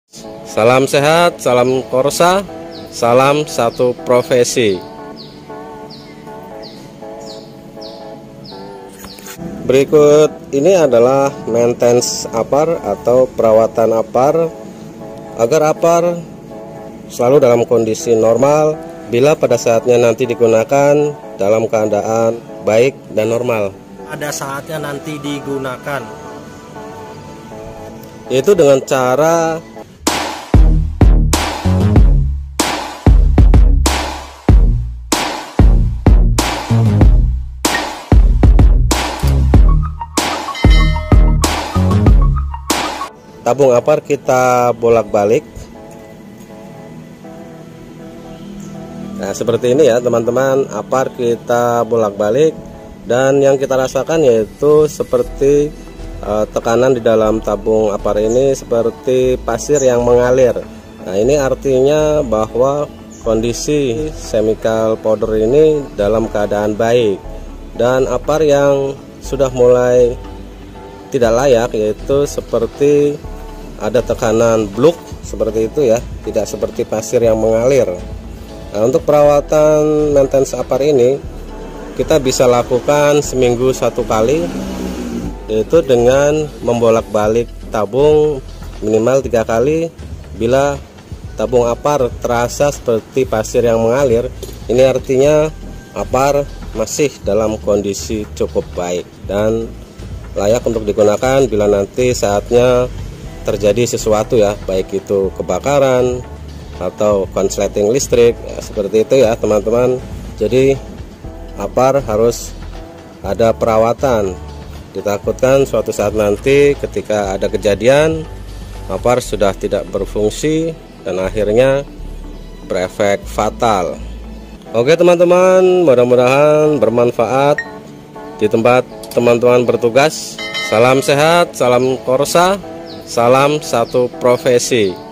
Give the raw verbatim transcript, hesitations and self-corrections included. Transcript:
Salam sehat, salam korsa, salam satu profesi. Berikut ini adalah maintenance apar atau perawatan apar agar apar selalu dalam kondisi normal bila pada saatnya nanti digunakan dalam keadaan baik dan normal. Pada saatnya nanti digunakan, yaitu dengan cara tabung apar kita bolak-balik. Nah, seperti ini ya teman-teman, apar kita bolak-balik dan yang kita rasakan yaitu seperti uh, tekanan di dalam tabung apar ini seperti pasir yang mengalir. Nah, ini artinya bahwa kondisi chemical powder ini dalam keadaan baik, dan apar yang sudah mulai tidak layak yaitu seperti ada tekanan bluk seperti itu ya, tidak seperti pasir yang mengalir. Nah, untuk perawatan maintenance apar ini kita bisa lakukan seminggu satu kali, yaitu dengan membolak-balik tabung minimal tiga kali. Bila tabung apar terasa seperti pasir yang mengalir, ini artinya apar masih dalam kondisi cukup baik dan layak untuk digunakan bila nanti saatnya terjadi sesuatu ya, baik itu kebakaran atau konsleting listrik ya, seperti itu ya teman-teman. Jadi apar harus ada perawatan, ditakutkan suatu saat nanti ketika ada kejadian apar sudah tidak berfungsi dan akhirnya berefek fatal. Oke teman-teman, mudah-mudahan bermanfaat di tempat teman-teman bertugas. Salam sehat, salam korsa, salam satu profesi.